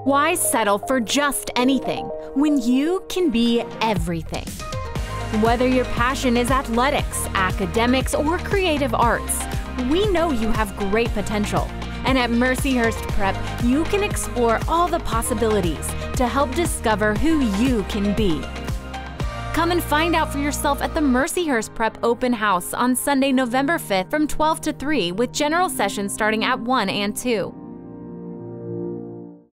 Why settle for just anything when you can be everything? Whether your passion is athletics, academics, or creative arts, we know you have great potential. And at Mercyhurst Prep, you can explore all the possibilities to help discover who you can be. Come and find out for yourself at the Mercyhurst Prep Open House on Sunday, November 5th from 12 to 3 with general sessions starting at 1 and 2.